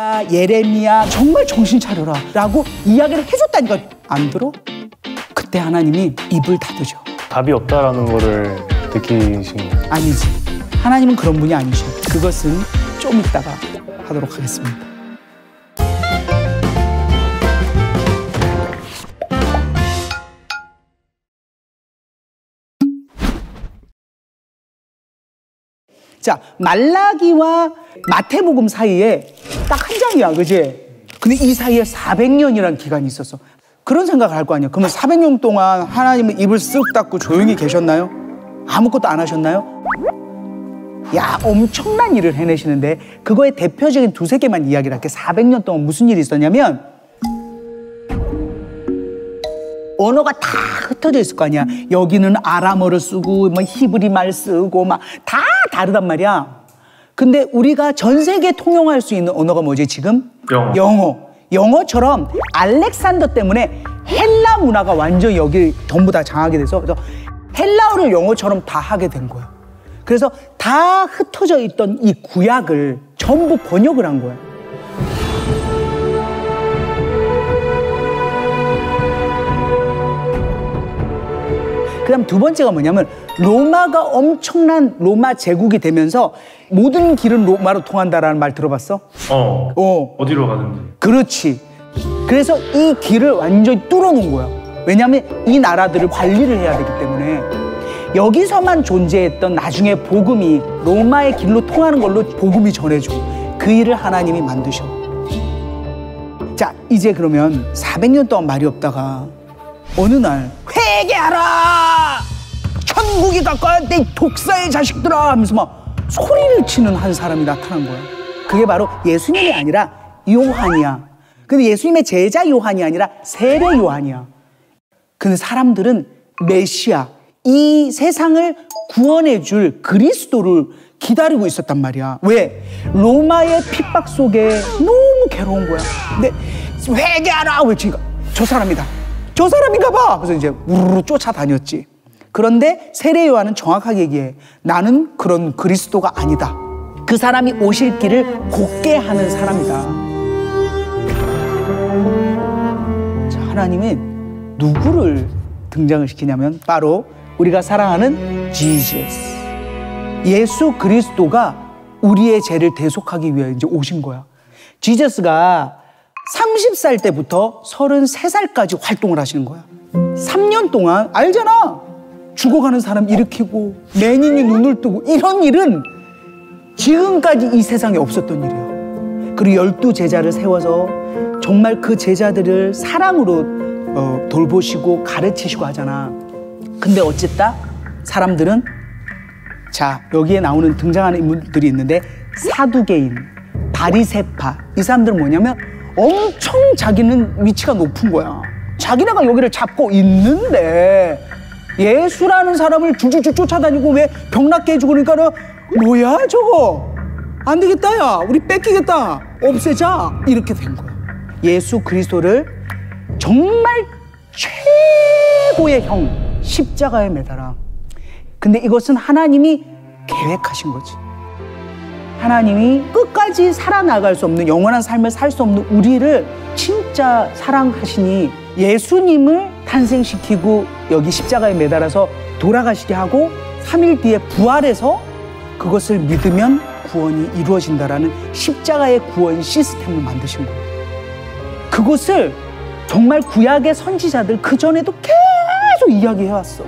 이사야, 예레미야 정말 정신 차려라 라고 이야기를 해줬다니까. 안 들어? 그때 하나님이 입을 닫으셔. 답이 없다라는 거를 느끼신 거예요? 아니지. 하나님은 그런 분이 아니셔. 그것은 좀 이따가 하도록 하겠습니다. 자, 말라기와 마태복음 사이에 딱 한 장이야, 그지? 근데 이 사이에 400년이라는 기간이 있었어. 그런 생각을 할 거 아니야. 그러면 400년 동안 하나님은 입을 쓱 닫고 조용히 계셨나요? 아무것도 안 하셨나요? 야, 엄청난 일을 해내시는데 그거의 대표적인 두세 개만 이야기를 할게. 400년 동안 무슨 일이 있었냐면 언어가 다 흩어져 있을 거 아니야. 여기는 아람어를 쓰고 뭐 히브리 말 쓰고 막 다 다르단 말이야. 근데 우리가 전 세계 통용할 수 있는 언어가 뭐지 지금? 영어. 영어처럼 알렉산더 때문에 헬라 문화가 완전히 여기 전부 다 장악이 돼서 그래서 헬라어를 영어처럼 다 하게 된 거야. 그래서 다 흩어져 있던 이 구약을 전부 번역을 한 거야. 그 다음 두 번째가 뭐냐면 로마가 엄청난 로마 제국이 되면서 모든 길은 로마로 통한다라는 말 들어봤어? 어디로 가든지. 그렇지. 그래서 이 길을 완전히 뚫어놓은 거야. 왜냐하면 이 나라들을 관리를 해야 되기 때문에 여기서만 존재했던 나중에 복음이 로마의 길로 통하는 걸로 복음이 전해져. 그 일을 하나님이 만드셔. 자, 이제 그러면 400년 동안 말이 없다가 어느 날 회개하라! 천국이 가까웠대 독사의 자식들아! 하면서 막 소리를 치는 한 사람이 나타난 거야. 그게 바로 예수님이 아니라 요한이야. 근데 예수님의 제자 요한이 아니라 세례 요한이야. 근데 사람들은 메시아, 이 세상을 구원해 줄 그리스도를 기다리고 있었단 말이야. 왜? 로마의 핍박 속에 너무 괴로운 거야. 근데 회개하라! 외치니까 저 사람이다. 저 사람인가 봐. 그래서 이제 우르르 쫓아다녔지. 그런데 세례 요한은 정확하게 얘기해. 나는 그런 그리스도가 아니다. 그 사람이 오실 길을 곧게 하는 사람이다. 자, 하나님은 누구를 등장을 시키냐면 바로 우리가 사랑하는 지저스. 예수 그리스도가 우리의 죄를 대속하기 위해 이제 오신 거야. 지저스가 30살 때부터 33살까지 활동을 하시는 거야. 3년 동안 알잖아. 죽어가는 사람 일으키고 맹인이 눈을 뜨고 이런 일은 지금까지 이 세상에 없었던 일이야. 그리고 12제자를 세워서 정말 그 제자들을 사랑으로 돌보시고 가르치시고 하잖아. 근데 어쨌다? 사람들은 자, 여기에 나오는 등장하는 인물들이 있는데 사두개인, 바리새파 이 사람들은 뭐냐면 엄청 자기는 위치가 높은 거야. 자기네가 여기를 잡고 있는데 예수라는 사람을 줄줄줄 쫓아다니고 왜 병낫게 해주고 그러니까는 뭐야 저거 안 되겠다 야 우리 뺏기겠다 없애자 이렇게 된 거야. 예수 그리스도를 정말 최고의 형 십자가에 매달아. 근데 이것은 하나님이 계획하신 거지. 하나님이 끝까지 살아나갈 수 없는 영원한 삶을 살 수 없는 우리를 진짜 사랑하시니 예수님을 탄생시키고 여기 십자가에 매달아서 돌아가시게 하고 3일 뒤에 부활해서 그것을 믿으면 구원이 이루어진다라는 십자가의 구원 시스템을 만드신 거예요. 그것을 정말 구약의 선지자들 그전에도 계속 이야기해왔어.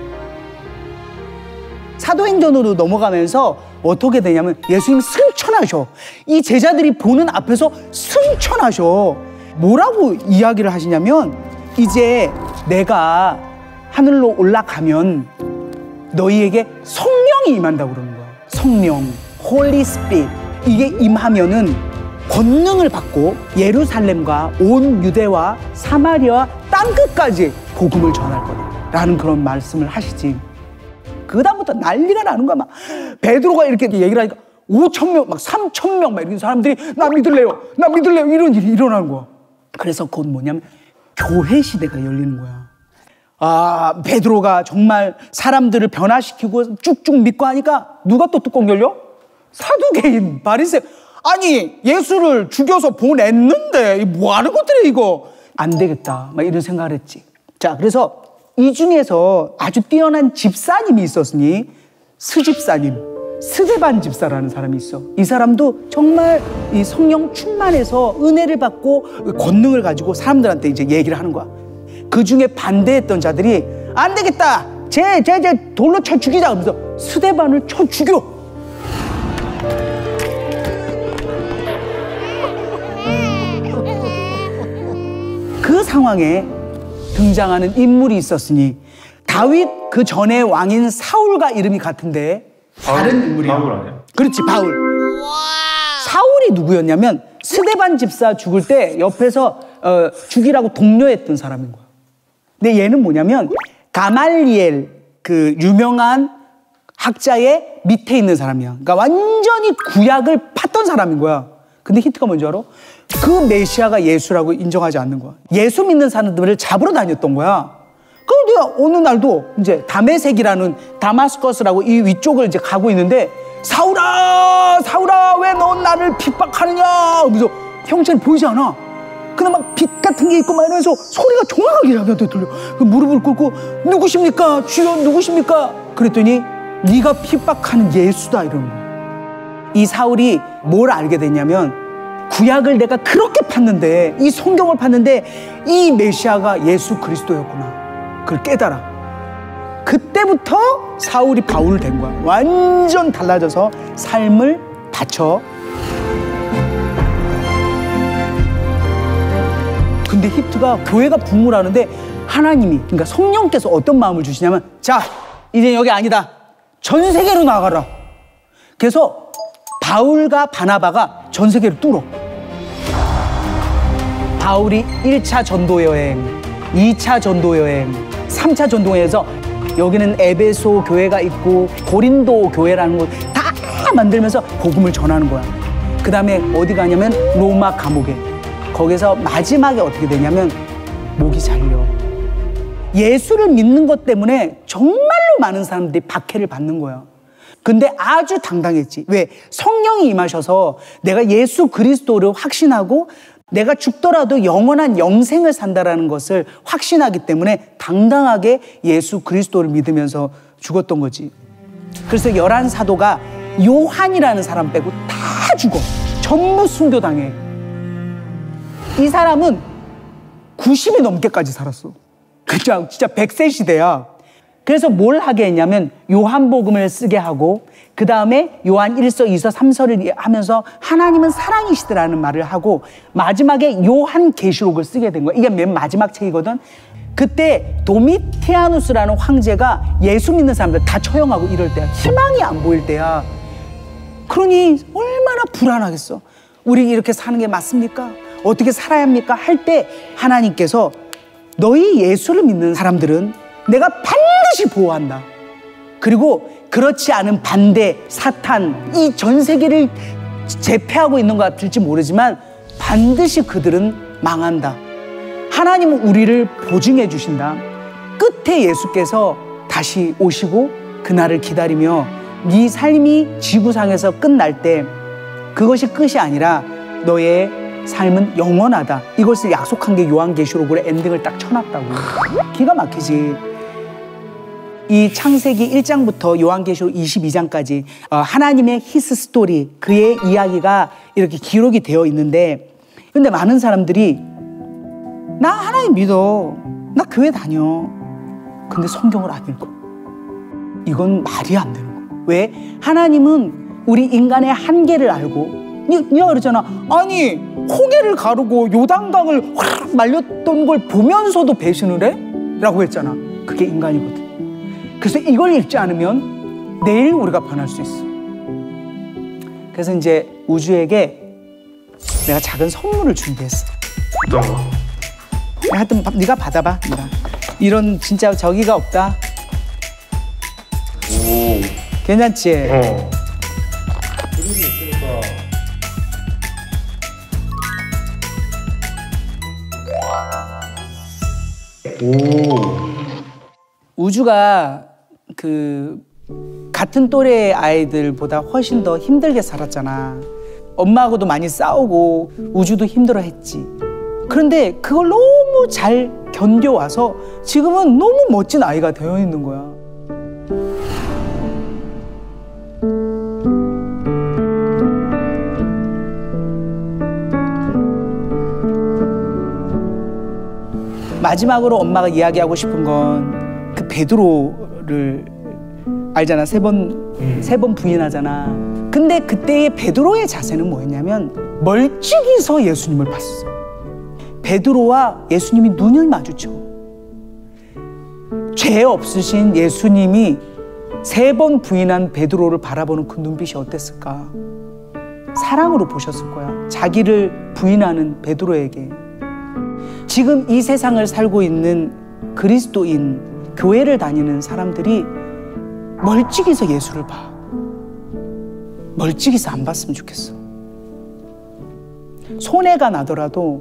사도행전으로 넘어가면서 어떻게 되냐면 예수님 승천하셔. 이 제자들이 보는 앞에서 승천하셔. 뭐라고 이야기를 하시냐면 이제 내가 하늘로 올라가면 너희에게 성령이 임한다고 그러는 거야. 성령, Holy Spirit. 이게 임하면은 권능을 받고 예루살렘과 온 유대와 사마리아와 땅끝까지 복음을 전할 거다라는 그런 말씀을 하시지. 그 다음부터 난리가 나는 거야. 막 베드로가 이렇게 얘기를 하니까 5,000명, 막 3,000명 막 이런 사람들이 나 믿을래요, 나 믿을래요 이런 일이 일어나는 거야. 그래서 그건 뭐냐면 교회 시대가 열리는 거야. 아, 베드로가 정말 사람들을 변화시키고 쭉쭉 믿고 하니까 누가 또 뚜껑 열려? 사두개인, 바리새. 아니 예수를 죽여서 보냈는데 뭐 하는 것들이 이거 안 되겠다 막 이런 생각을 했지. 자, 그래서 이 중에서 아주 뛰어난 집사님이 있었으니 스집사님, 스데반 집사라는 사람이 있어. 이 사람도 정말 이 성령 충만해서 은혜를 받고 권능을 가지고 사람들한테 이제 얘기를 하는 거야. 그 중에 반대했던 자들이 안 되겠다, 쟤 돌로 쳐 죽이자 하면서 스데반을 쳐 죽여. 그 상황에 등장하는 인물이 있었으니 다윗 그 전에 왕인 사울과 이름이 같은데 다른 인물이야. 바울 아니야? 그렇지, 바울. 사울이 누구였냐면 스데반 집사 죽을 때 옆에서 죽이라고 독려했던 사람인 거야. 근데 얘는 뭐냐면 가말리엘, 그 유명한 학자의 밑에 있는 사람이야. 그러니까 완전히 구약을 팠던 사람인 거야. 근데 히트가 뭔지 알아? 그 메시아가 예수라고 인정하지 않는 거야. 예수 믿는 사람들을 잡으러 다녔던 거야. 그런데 어느 날도 이제 다메섹이라는 다마스커스라고 이 위쪽을 이제 가고 있는데 사울아, 사울아, 왜 넌 나를 핍박하느냐? 그래서 형체는 보이지 않아. 그냥 막 빛 같은 게 있고 막 이러면서 소리가 정확하게 자기한테 들려. 무릎을 꿇고 누구십니까? 주여 누구십니까? 그랬더니 네가 핍박하는 예수다 이러는 거야. 이 사울이 뭘 알게 됐냐면 구약을 내가 그렇게 팠는데, 이 성경을 팠는데 이 메시아가 예수 그리스도였구나. 그걸 깨달아. 그때부터 사울이 바울 된 거야. 완전 달라져서 삶을 바쳐. 근데 히트가 교회가 붕괴하는데 하나님이, 그러니까 성령께서 어떤 마음을 주시냐면, 자, 이제 여기 아니다, 전 세계로 나가라. 그래서 바울과 바나바가 전 세계를 뚫어. 바울이 1차 전도 여행, 2차 전도 여행, 3차 전도 여행에서 여기는 에베소 교회가 있고 고린도 교회라는 거 다 만들면서 복음을 전하는 거야. 그 다음에 어디 가냐면 로마 감옥에. 거기서 마지막에 어떻게 되냐면 목이 잘려. 예수를 믿는 것 때문에 정말로 많은 사람들이 박해를 받는 거야. 근데 아주 당당했지. 왜? 성령이 임하셔서 내가 예수 그리스도를 확신하고 내가 죽더라도 영원한 영생을 산다라는 것을 확신하기 때문에 당당하게 예수 그리스도를 믿으면서 죽었던 거지. 그래서 11사도가 요한이라는 사람 빼고 다 죽어. 전부 순교당해. 이 사람은 90이 넘게까지 살았어. 그냥 진짜 100세 시대야. 그래서 뭘 하게 했냐면 요한복음을 쓰게 하고, 그 다음에 요한 1서, 2서, 3서를 하면서 하나님은 사랑이시더라는 말을 하고, 마지막에 요한계시록을 쓰게 된 거야. 이게 맨 마지막 책이거든. 그때 도미티아누스라는 황제가 예수 믿는 사람들 다 처형하고 이럴 때야. 희망이 안 보일 때야. 그러니 얼마나 불안하겠어. 우리 이렇게 사는 게 맞습니까? 어떻게 살아야 합니까? 할 때 하나님께서 너희 예수를 믿는 사람들은 내가 반드시 보호한다. 그리고 그렇지 않은 반대, 사탄, 이 전 세계를 제패하고 있는 것 같을지 모르지만 반드시 그들은 망한다. 하나님은 우리를 보증해 주신다. 끝에 예수께서 다시 오시고 그날을 기다리며 네 삶이 지구상에서 끝날 때 그것이 끝이 아니라 너의 삶은 영원하다. 이것을 약속한 게 요한계시록으로 엔딩을 딱 쳐놨다고. 기가 막히지. 이 창세기 1장부터 요한계시록 22장까지 하나님의 히스 스토리, 그의 이야기가 이렇게 기록이 되어 있는데, 근데 많은 사람들이 나 하나님 믿어, 나 교회 다녀, 근데 성경을 안 읽어. 이건 말이 안 되는 거야. 왜? 하나님은 우리 인간의 한계를 알고, 네가 그러잖아. 아니 홍해를 가르고 요단강을 확 말렸던 걸 보면서도 배신을 해? 라고 했잖아. 그게 인간이거든. 그래서 이걸 읽지 않으면 내일 우리가 변할 수 있어. 그래서 이제 우주에게 내가 작은 선물을 준비했어. 어떤 거? 하여튼 네가 받아봐. 네가. 이런 진짜 저기가 없다. 오. 괜찮지? 그림이 있으니까. 오. 우주가 그 같은 또래 아이들보다 훨씬 더 힘들게 살았잖아. 엄마하고도 많이 싸우고 우주도 힘들어했지. 그런데 그걸 너무 잘 견뎌와서 지금은 너무 멋진 아이가 되어 있는 거야. 마지막으로 엄마가 이야기하고 싶은 건 그 베드로를 알잖아. 세 번 부인하잖아. 근데 그때의 베드로의 자세는 뭐였냐면 멀찍이 서 예수님을 봤어. 베드로와 예수님이 눈을 마주쳐. 죄 없으신 예수님이 3번 부인한 베드로를 바라보는 그 눈빛이 어땠을까? 사랑으로 보셨을 거야. 자기를 부인하는 베드로에게. 지금 이 세상을 살고 있는 그리스도인, 교회를 다니는 사람들이 멀찍이서 예수를 봐. 멀찍이서 안 봤으면 좋겠어. 손해가 나더라도,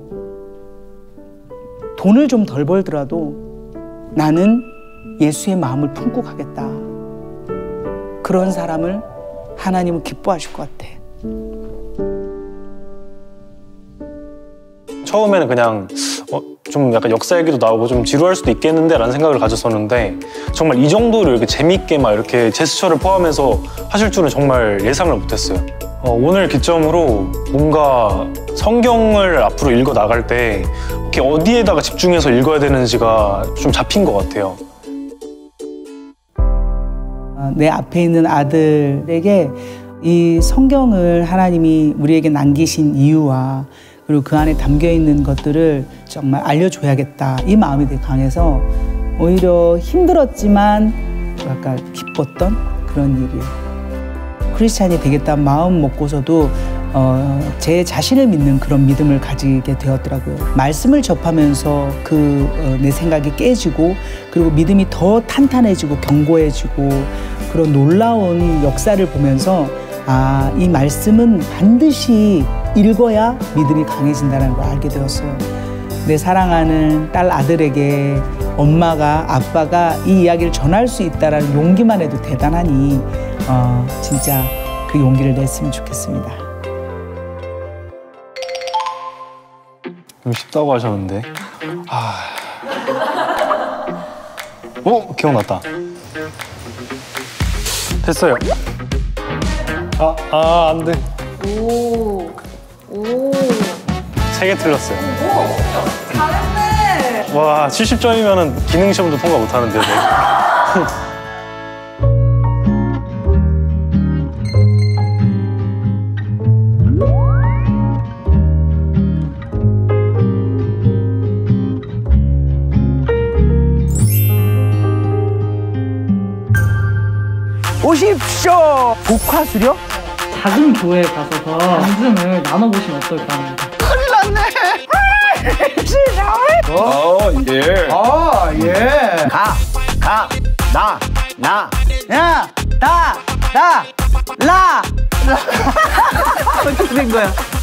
돈을 좀 덜 벌더라도 나는 예수의 마음을 품고 가겠다. 그런 사람을 하나님은 기뻐하실 것 같아. 처음에는 그냥 좀 약간 역사 얘기도 나오고 좀 지루할 수도 있겠는데 라는 생각을 가졌었는데 정말 이 정도로 이렇게 재밌게 막 이렇게 제스처를 포함해서 하실 줄은 정말 예상을 못했어요. 오늘 기점으로 뭔가 성경을 앞으로 읽어 나갈 때 이렇게 어디에다가 집중해서 읽어야 되는지가 좀 잡힌 것 같아요. 내 앞에 있는 아들에게 이 성경을 하나님이 우리에게 남기신 이유와 그리고 그 안에 담겨있는 것들을 정말 알려줘야겠다. 이 마음이 되게 강해서 오히려 힘들었지만 약간 기뻤던 그런 일이에요. 크리스찬이 되겠다는 마음 먹고서도 제 자신을 믿는 그런 믿음을 가지게 되었더라고요. 말씀을 접하면서 내 생각이 깨지고 그리고 믿음이 더 탄탄해지고 견고해지고 그런 놀라운 역사를 보면서 이 말씀은 반드시 읽어야 믿음이 강해진다는 걸 알게 되었어요. 내 사랑하는 딸 아들에게 엄마가, 아빠가 이 이야기를 전할 수 있다는 용기만 해도 대단하니 진짜 그 용기를 냈으면 좋겠습니다. 쉽다고 하셨는데. 기억났다. 됐어요. 안 돼. 오. 3개 틀렸어요. 오, 잘했네. 와, 70점이면 기능 시험도 통과 못 하는데요. 네. 오십시오. 복화수려? 작은 교회에 가셔서 말씀을 나눠보시면 어떨까 합니다. 큰일 났네. 예. 예. 야, 라. 어떻게 된 거야?